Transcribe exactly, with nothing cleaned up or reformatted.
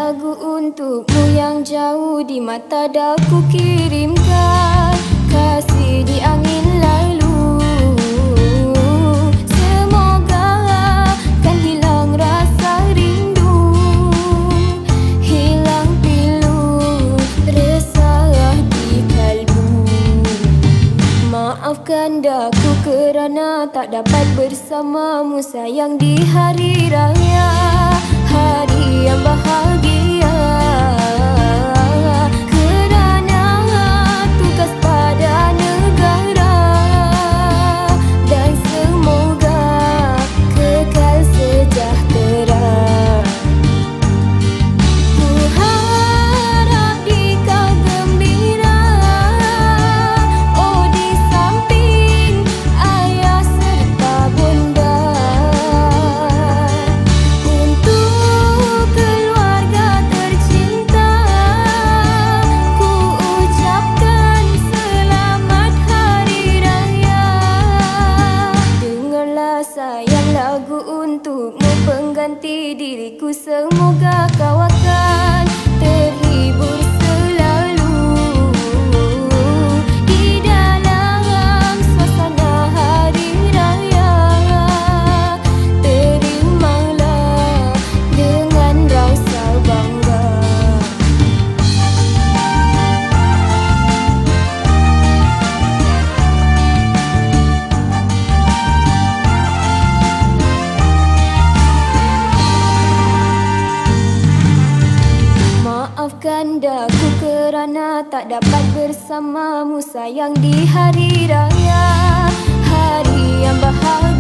lagu untukmu yang jauh di mata daku kirimkan. Kasih di angin lalu, semoga kan hilang rasa rindu, hilang pilu resah di kalbu. Maafkan daku kerana tak dapat bersamamu sayang di hari raya, hari yang bahagia. Kerana tugas pada negara, dan semoga kekal sejahtera. Ku harap di kau gembira, oh di samping ayah serta bunda. Untuk keluarga tercinta, ku ucapkan selamat hari raya. Dengarlah sayang lagu untukmu pengganti diriku, semoga kau akan terhibur selalu di dalam suasana hari raya. Terimalah dengan rasa bangga. Maafkan daku kerana tak dapat bersamamu sayang di hari raya, hari yang bahagia.